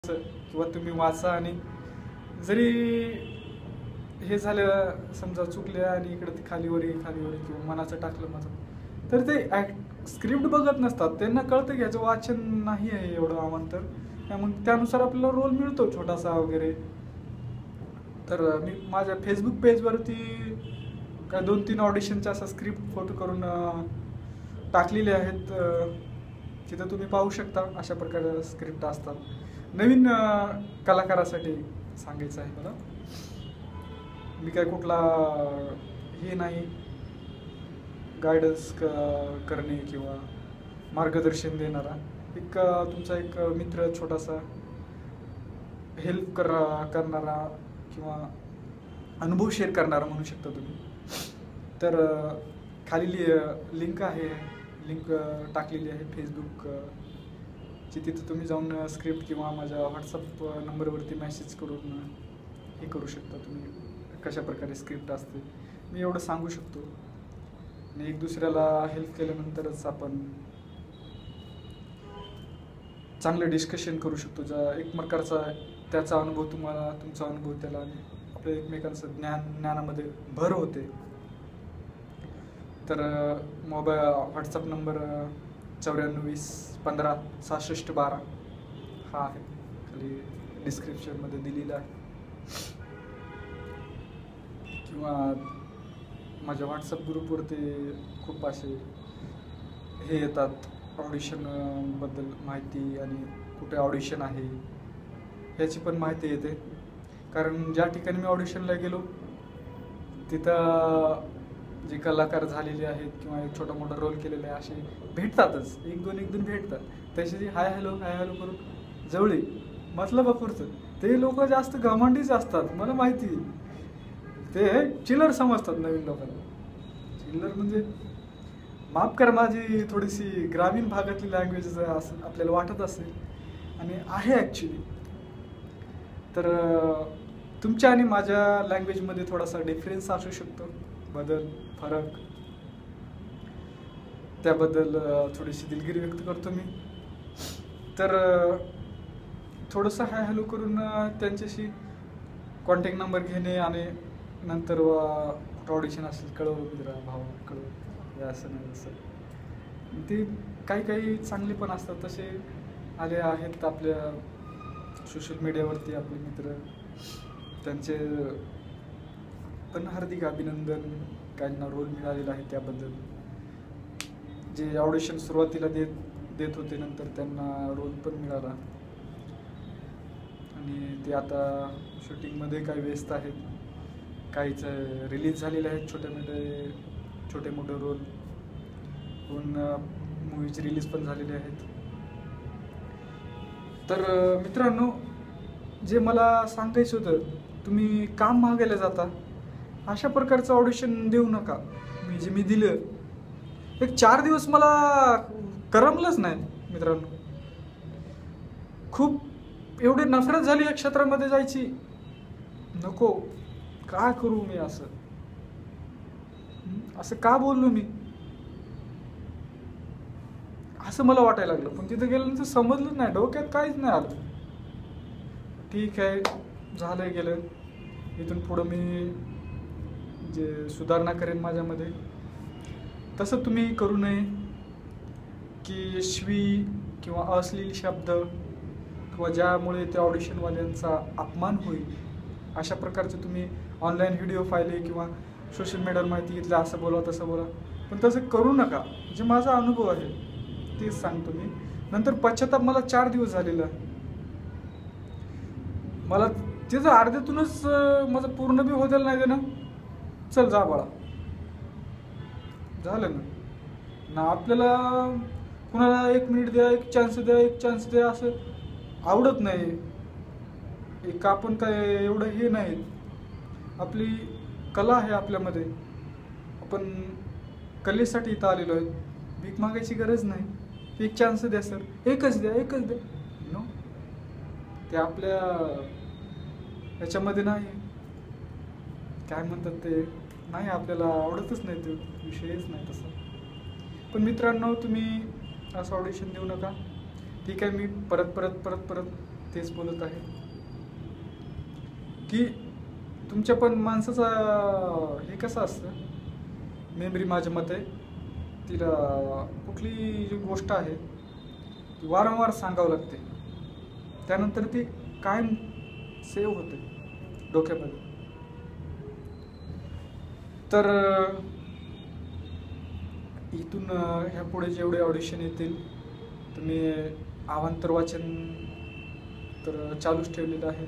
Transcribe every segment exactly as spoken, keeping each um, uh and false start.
किंवा तुम्ही वाचा आणि जरी हे झालं समजा चुकले आणि इकडे ते खालीवरी खालीवरी किंवा मनाचं टाकलं माझं तर ते स्क्रिप्ट बघत नसतात, त्यांना कळतं की याचं वाचन नाही आहे एवढं अवांतर, त्यामुळे त्यानुसार आपल्याला रोल मिळतो छोटासा वगैरे. तर मी माझ्या फेसबुक पेजवरती काय दोन तीन ऑडिशनच्या असं स्क्रिप्ट फोटो करून टाकलेले आहेत, तिथं तुम्ही पाहू शकता. अशा प्रकारे स्क्रिप्ट असतात. नवीन कलाकारासाठी सांगायचं आहे मला, मी काय कुठला हे नाही गायडन्स करणे किंवा मार्गदर्शन देणारा, एक तुमचा एक मित्र, छोटासा हेल्प कर करणारा किंवा अनुभव शेअर करणारा म्हणू शकता तुम्ही. तर खाली लिंक आहे, लिंक टाकलेली आहे फेसबुक ची, तिथं तुम्ही जाऊन स्क्रिप्ट किंवा माझ्या व्हॉट्सअप नंबरवरती मेसेज करून हे करू शकता तुम्ही कशा प्रकारे स्क्रिप्ट असते. मी एवढं सांगू शकतो. आणि एक दुसऱ्याला हेल्प केल्यानंतरच आपण चांगलं डिस्कशन करू शकतो. ज्या एक प्रकारचा त्याचा अनुभव तुम्हाला, तुमचा अनुभव त्याला, आणि आपल्या एकमेकांचं ज्ञान ज्ञानामध्ये भर होते. तर मोबाईल व्हॉट्सअप नंबर चौऱ्याण्णव वीस पंधरा सहासष्ट बारा हा आहे, खाली डिस्क्रिप्शनमध्ये दिलेला आहे. किंवा माझ्या व्हॉट्सअप ग्रुपवरती खूप असे हे येतात ऑडिशनबद्दल माहिती, आणि कुठे ऑडिशन आहे ह्याची पण माहिती येते. कारण ज्या ठिकाणी मी ऑडिशनला गेलो तिथं जे कलाकार झालेले आहेत किंवा एक छोटा मोठा रोल केलेला आहे असे भेटतातच, एक दोन एक दोन भेटतात. तसे हाय हॅलो हाय हॅलो करून जवळी मतलबापुरतं ते लोक जास्त घमंडीच असतात. मला माहिती, ते चिल्लर समजतात नवीन लोकांना. चिल्लर म्हणजे माफ करा, माझी थोडीशी ग्रामीण भागातली लँग्वेज असं आपल्याला वाटत असेल आणि आहे ॲक्च्युली. तर तुमच्या आणि माझ्या लँग्वेजमध्ये थोडासा डिफरन्स असू शकतो, बदल फरक, त्याबद्दल थोडीशी दिलगिरी व्यक्त करतो मी. तर थोडंसं हाय हॅलो करून त्यांच्याशी कॉन्टॅक्ट नंबर घेणे आणि नंतर ऑडिशन असेल कळव मित्रा भाव कळव, असं नाही असं. ते काही काही चांगले पण असतात, तसे आले आहेत आपल्या सोशल मीडियावरती आपले मित्र, त्यांचे पण हार्दिक अभिनंदन. काहींना रोल मिळालेला आहे त्याबद्दल. जे ऑडिशन सुरुवातीला देत देत होते नंतर त्यांना रोल पण मिळाला, आणि ते आता शूटिंगमध्ये काही व्यस्त आहेत. काहीच रिलीज झालेले आहेत छोटे मोठे छोटे मोठे रोल, पण मूवीज रिलीज पण झालेले आहेत. तर मित्रांनो, जे मला सांगायचं होतं, तुम्ही काम मागायला जाता अशा प्रकारचं ऑडिशन देऊ नका. मी जे मी दिलं एक चार दिवस मला करमलंच नाही मित्रांनो. खूप एवढी नफरत झाली या क्षेत्रामध्ये जायची, नको काय करू मी, असं असं का बोललो मी, असं मला वाटायला लागलं. पण तिथं गेल्यानंतर समजलंच नाही, डोक्यात काहीच नाही आलं. ठीक आहे, झालंय गेलं. इथून पुढं मी जे सुधारणा करेन माझ्यामध्ये. तसं तुम्ही करू नये की शिवी किंवा अश्लील शब्द किंवा ज्यामुळे त्या ऑडिशनवाल्यांचा अपमान होईल अशा प्रकारचे तुम्ही ऑनलाईन व्हिडिओ पाहिले किंवा सोशल मीडियावर माहिती घेतली, असं बोला तसं बोला, पण तसं करू नका. जे माझा अनुभव आहे तेच सांगतो मी. नंतर पश्चाताप मला चार दिवस झालेला. मला तिथं अर्ध्यातूनच माझं पूर्ण बी होतं नाही ना, चल जा बाळा, झालं ना ना. आपल्याला कुणाला एक मिनिट द्या, एक चान्स द्या, एक चान्स द्या असं आवडत नाही. एक आपण काय एवढं हे नाही, आपली कला आहे आपल्यामध्ये, आपण कलेसाठी इथं आलेलो आहे. भीक मागायची गरज नाही. एक चान्स द्या सर, एकच द्या एकच द्या, नो, ते आपल्या याच्यामध्ये नाही, काय म्हणतात ते नाही, आपल्याला आवडतच नाही, तो विषयच नाही तसा. पण मित्रांनो, तुम्ही असं ऑडिशन देऊ नका. ठीक आहे, मी परत परत परत परत तेच बोलत आहे की तुमच्या पण माणसाचा हे कसं असतं, मेमरी माझ्या मते तिला कुठली जी गोष्ट आहे ती वारंवार सांगावं लागते, त्यानंतर ती कायम सेव्ह होते डोक्यामध्ये. तर इथून ह्या पुढे जेवढे ऑडिशन येतील तर मी अवांतर वाचन तर चालूच ठेवलेलं आहे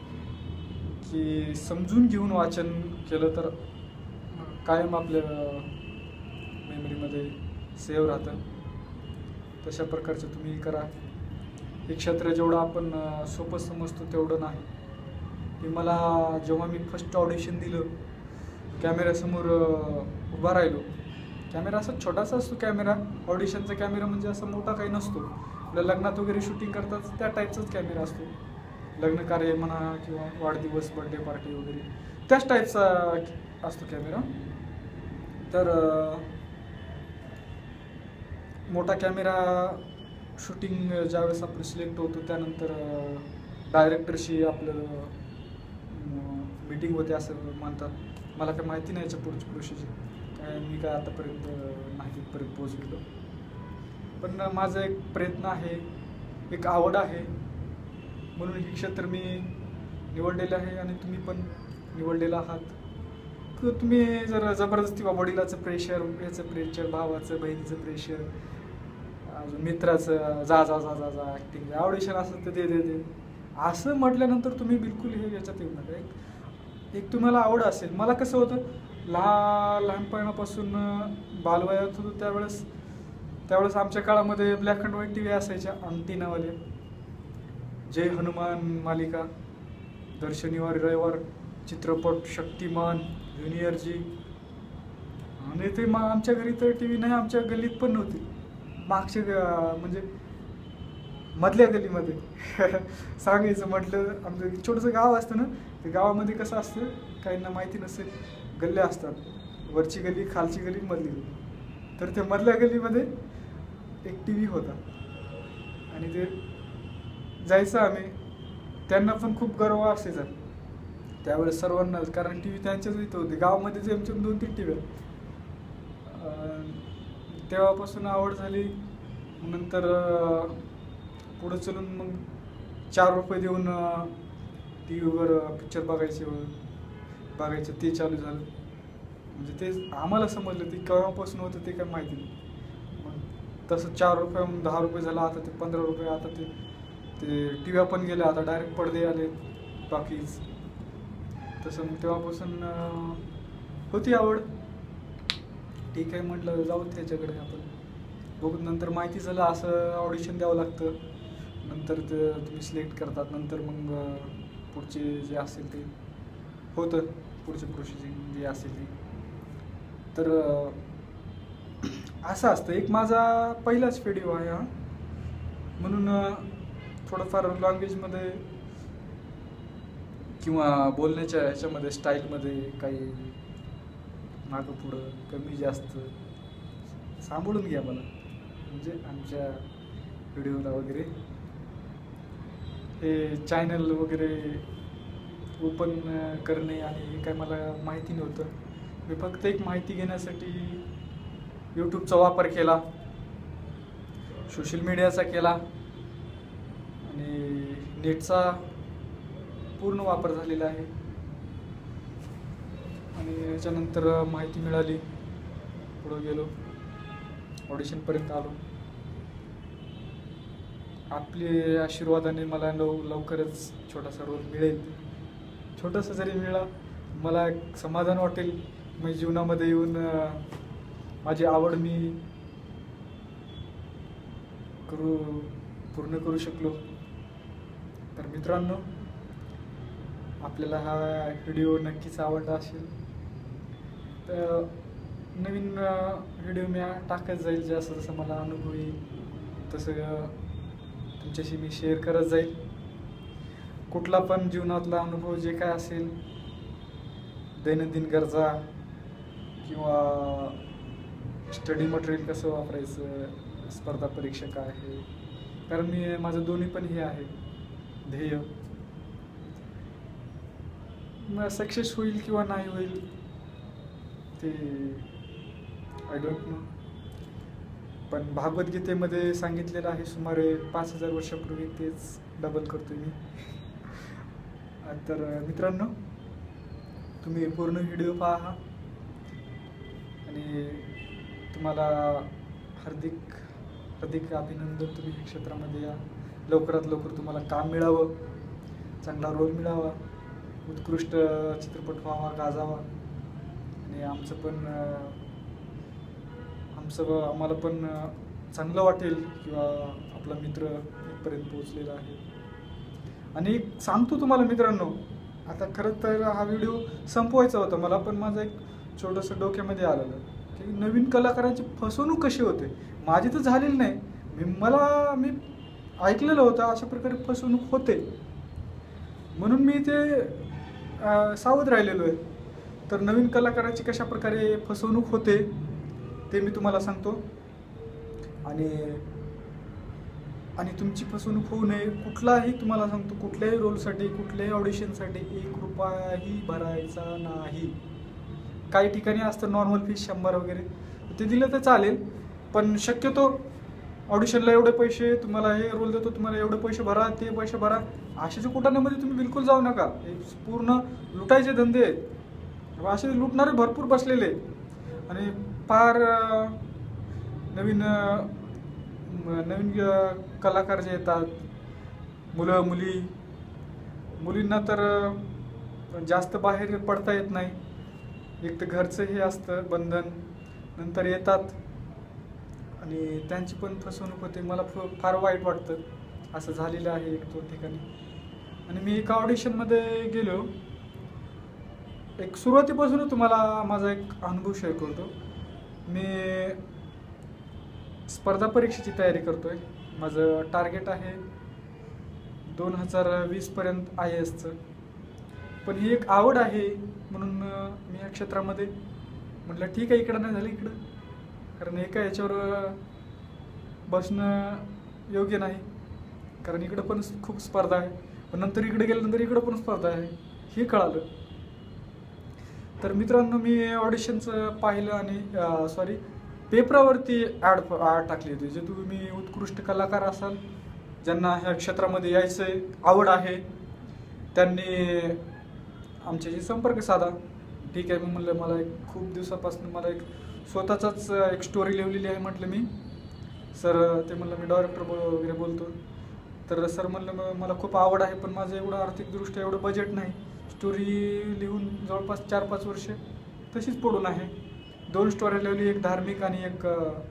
की समजून घेऊन वाचन केलं तर कायम आपल्या मेमरीमध्ये सेव्ह राहतं. तशा प्रकारचं तुम्ही करा. हे क्षेत्र जेवढं आपण सोपं समजतो तेवढं नाही. हे मला जेव्हा मी फर्स्ट ऑडिशन दिलं, कॅमेऱ्यासमोर उभा राहिलो. कॅमेरा असा छोटासा असतो कॅमेरा, ऑडिशनचा कॅमेरा म्हणजे असा मोठा काही नसतो. आपल्या लग्नात वगैरे शूटिंग करतात त्या टाईपचाच कॅमेरा असतो. लग्न कार्य म्हणा किंवा वाढदिवस, बर्थडे पार्टी वगैरे त्याच टाईपचा असतो कॅमेरा. तर मोठा कॅमेरा शूटिंग ज्यावेळेस आपलं सिलेक्ट होतो त्यानंतर डायरेक्टरशी आपलं मीटिंग होते असं म्हणतात. मला काही माहिती नाही याच्या पुढची प्रोसिजर काय, मी काय आतापर्यंत नाही तिथपर्यंत पोहोचलेलो. पण माझा एक प्रयत्न आहे, एक आवड आहे म्हणून हे क्षेत्र मी निवडलेलं आहे आणि तुम्ही पण निवडलेलं आहात. तर तुम्ही जर जबरदस्ती वडिलाचं प्रेशर, याचं प्रेशर, भावाचं बहिणीचं प्रेशर, अजून मित्राचं जा जा जा जा जा ॲक्टिंग ऑडिशन असं तर दे दे दे असं म्हटल्यानंतर तुम्ही बिलकुल हे याच्यात येऊ नका. एक एक तुम्हाला आवड असेल. मला कसं होतं, लहान लहानपणापासून बालवयात होतं त्यावेळेस त्यावेळेस आमच्या काळामध्ये black and white T V असायच्या अंटिनावाले. जय हनुमान मालिका, दर शनिवार रविवार चित्रपट, शक्तिमान, ज्युनियर जी. आणि ते मग आमच्या घरी तर टी व्ही नाही, आमच्या गल्लीत पण नव्हती. मागच्या म्हणजे मधल्या गल्लीमध्ये सांगायचं म्हटलं, आमचं छोटंसं गाव असतं ना, ते गावामध्ये कसं असतं काहींना माहिती नसेल, गल्ल्या असतात, वरची गल्ली, खालची गल्ली, मधली गल्ली. तर त्या मधल्या गल्लीमध्ये एक टी व्ही होता आणि ते जायचं आम्ही. त्यांना पण खूप गर्व असायचा त्यावेळेस सर्वांनाच, कारण टी व्ही त्यांच्याच इथं होते. गावामध्ये जे आमच्या दोन तीन टी व्ही. तेव्हापासून आवड झाली. नंतर पुढं चलून मग चार रुपये देऊन टी व्हीवर पिक्चर बघायचे बघायचं ते चालू झालं. म्हणजे ते आम्हाला समजलं ते केव्हापासून होतं ते काय माहिती नाही. मग तसं चार रुपये दहा रुपये झाला, आता ते पंधरा रुपये, आता ते ते टी व्ही पण गेले, आता डायरेक्ट पडदे आले बाकीच. तसं मग तेव्हापासून होती आवड. ठीक आहे म्हटलं जाऊ त्याच्याकडे आपण बघू. नंतर माहिती झालं असं ऑडिशन द्यावं लागतं, नंतर ते तुम्ही सिलेक्ट करतात, नंतर मग पुढचे जे असेल ते होतं, पुढचे प्रोसिजर जे असेल ते. तर असं असतं. एक माझा पहिलाच व्हिडिओ आहे हा, म्हणून थोडंफार लँग्वेजमध्ये किंवा बोलण्याच्या ह्याच्यामध्ये स्टाईलमध्ये काही मागं पुढं कमी जास्त सांभाळून घ्या मला, म्हणजे आमच्या व्हिडिओला वगैरे. हे चॅनल वगैरे ओपन करणे आणि हे काय मला माहिती नव्हतं. मी फक्त एक माहिती घेण्यासाठी यूट्यूबचा वापर केला, सोशल मीडियाचा केला आणि नेटचा पूर्ण वापर झालेला आहे. आणि याच्यानंतर माहिती मिळाली, पुढं गेलो, ऑडिशनपर्यंत आलो. आपले आशीर्वादाने मला लव लवकरच छोटासा रोल मिळेल. छोटासा जरी मिळाला मला एक समाधान वाटेल. मी जीवनामध्ये येऊन माझी आवड मी करू पूर्ण करू शकलो. तर मित्रांनो, आपल्याला हा व्हिडिओ नक्कीच आवडला असेल तर नवीन व्हिडिओ मी टाकत जाईल. जसं जसं मला अनुभव येईल तसं तुमच्याशी मी शेअर करत जाईल. कुठला पण जीवनातला अनुभव जे काय असेल, दैनंदिन गरजा किंवा स्टडी मटेरियल कसं वापरायचं, स्पर्धा परीक्षा काय आहे, कारण मी माझं दोन्ही पण हे आहे. ध्येय सक्सेस होईल किंवा नाही होईल ते आय डोंट नो. पण भागवद्गीतेमध्ये सांगितलेलं आहे सुमारे पाच हजार वर्षापूर्वी, तेच डबल करतोय मी. तर मित्रांनो, तुम्ही पूर्ण व्हिडिओ पहा आणि तुम्हाला हार्दिक हार्दिक अभिनंदन. तुम्ही या क्षेत्रामध्ये या, लवकरात लवकर तुम्हाला काम मिळावं, चांगला रोल मिळावा, उत्कृष्ट चित्रपट व्हावा, गाजावा. आणि आमचं पण आमचं आम्हाला पण चांगलं वाटेल किंवा आपला मित्र इथपर्यंत पोहोचलेला आहे. आणि सांगतो तुम्हाला मित्रांनो, आता खरं तर हा व्हिडिओ संपवायचा होता मला, पण माझं एक छोटंसं डोक्यामध्ये आलेलं की नवीन कलाकारांची फसवणूक कशी होते. माझी तर झालेली नाही, मी मला मी ऐकलेलं होतं अशा प्रकारे फसवणूक होते, म्हणून मी ते सावध राहिलेलो आहे. तर नवीन कलाकाराची कशा प्रकारे फसवणूक होते ते मी तुम्हाला सांगतो. आणि आणि तुमची फसवणूक होऊ नये, कुठलाही तुम्हाला सांगतो, कुठल्याही रोलसाठी, कुठल्याही ऑडिशनसाठी एक रुपयाही भरायचा नाही. काही ठिकाणी असतं नॉर्मल फीस शंभर वगैरे, ते दिलं तर चालेल, पण शक्यतो ऑडिशनला एवढे पैसे, तुम्हाला हे रोल देतो तुम्हाला एवढे पैसे भरा, ते पैसे भरा, अशाच्या कुटाण्यामध्ये तुम्ही बिलकुल जाऊ नका. हे पूर्ण लुटायचे धंदे आहेत. असे लुटणारे भरपूर बसलेले आणि फार नवीन नवीन कलाकार जे येतात, मुलं मुली, मुलींना तर जास्त बाहेर पडता येत नाही. एक तर घरचं हे असतं बंधन, नंतर येतात आणि त्यांची पण फसवणूक होते. मला फार वाईट वाटतं, असं झालेलं आहे एक दोन ठिकाणी. आणि मी एका ऑडिशनमध्ये गेलो. एक सुरुवातीपासून तुम्हाला माझा एक अनुभव शेअर करतो. मी स्पर्धा परीक्षेची तयारी करतोय. माझं टार्गेट आहे दोन हजार वीसपर्यंत आय ए एसचं. पण ही एक आवड आहे म्हणून मी या क्षेत्रामध्ये म्हटलं ठीक आहे, इकडं नाही झालं इकडं, कारण एका याच्यावर बसणं योग्य नाही, कारण इकडं पण खूप स्पर्धा आहे. पण नंतर इकडे गेल्यानंतर इकडं पण स्पर्धा आहे हे कळालं. तर मित्रांनो, मी ऑडिशनचं पाहिलं आणि सॉरी पेपरावरती ॲड ॲड टाकली होती. जे तुम्ही उत्कृष्ट कलाकार असाल, ज्यांना ह्या क्षेत्रामध्ये यायचं आहे, आवड आहे, त्यांनी आमच्याशी संपर्क साधा. ठीक आहे, मी म्हटलं मला एक खूप दिवसापासून मला एक स्वतःचाच एक स्टोरी लिहिलेली आहे. म्हटलं मी सर, ते म्हणलं मी डायरेक्टर बोल वगैरे बोलतो. तर सर म्हणलं मला खूप आवड आहे, पण माझं एवढं आर्थिकदृष्ट्या एवढं बजेट नाही. स्टोरी लिहून जवळपास चार पाच वर्ष तशीच पडून आहे. दोन स्टोऱ्या लिहिली, एक धार्मिक आणि एक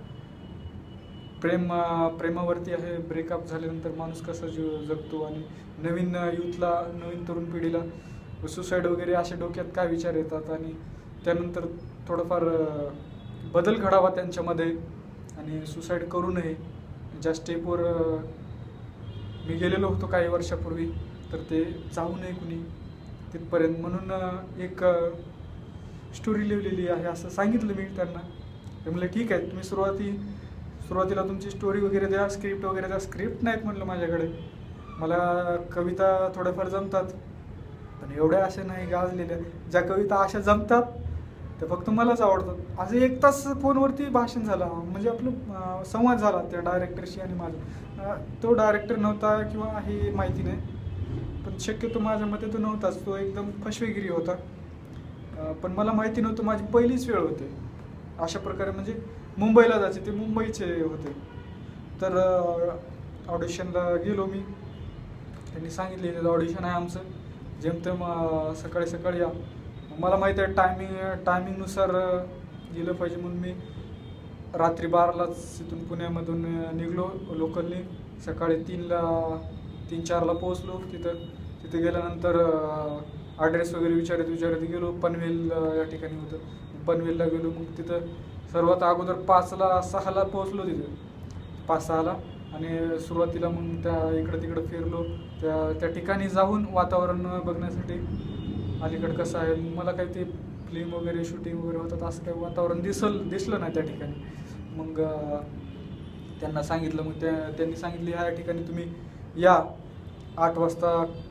प्रेम प्रेमावरती आहे. ब्रेकअप झाल्यानंतर माणूस कसा जीव जगतो आणि नवीन यूथला, नवीन तरुण पिढीला सुसाईड वगैरे असे डोक्यात काय विचार येतात आणि त्यानंतर थोडंफार बदल घडावा त्यांच्यामध्ये आणि सुसाईड करू नये. ज्या स्टेपवर मी गेलेलो होतो काही वर्षापूर्वी, तर ते जाऊ नये कुणी तिथपर्यंत, म्हणून एक स्टोरी लिहिलेली आहे असं सांगितलं मी त्यांना. ते म्हणले ठीक आहे, तुम्ही सुरुवाती सुरुवातीला तुमची स्टोरी वगैरे द्या, स्क्रिप्ट वगैरे द्या. स्क्रिप्ट नाहीत म्हटलं माझ्याकडे, मला कविता थोड्याफार जमतात पण एवढ्या अशा नाही गाजलेल्या. ज्या कविता अशा जमतात त्या फक्त मलाच आवडतात. असं एक तास फोनवरती भाषण झालं, म्हणजे आपलं संवाद झाला त्या डायरेक्टरशी आणि माझा. तो डायरेक्टर नव्हता किंवा हे माहिती नाही, पण शक्यतो माझ्या मते तो नव्हताच. तो एकदम फसवेगिरी होता. पण मला माहिती नव्हतं, माझी पहिलीच वेळ होते अशा प्रकारे, म्हणजे मुंबईला जायचे, ते मुंबईचे होते. तर ऑडिशनला गेलो मी. त्यांनी सांगितलेलं ऑडिशन आहे आमचं, जेमतेम सकाळी सकाळी या. मला माहिती आहे टायमिंग टायमिंगनुसार गेलं पाहिजे, म्हणून मी रात्री बारालाच इथून पुण्यामधून निघलो लोकलनी. सकाळी तीनला तीन चारला पोहोचलो तिथं. तिथे गेल्यानंतर ॲड्रेस वगैरे विचारत विचारत गेलो. पनवेल या ठिकाणी होतं, पनवेलला गेलो. मग तिथं सर्वात अगोदर पाचला सहाला पोहोचलो तिथं, पाच सहाला. आणि सुरुवातीला मग त्या इकडं तिकडं फिरलो. त्या त्या ठिकाणी जाऊन वातावरण बघण्यासाठी अलीकडं कसं आहे, मला काही ते फिल्म वगैरे शूटिंग वगैरे होतात असं काही वातावरण दिसल दिसलं नाही त्या ठिकाणी. मग त्यांना सांगितलं, मग त्या त्यांनी सांगितलं ह्या ठिकाणी तुम्ही या आठ वाजता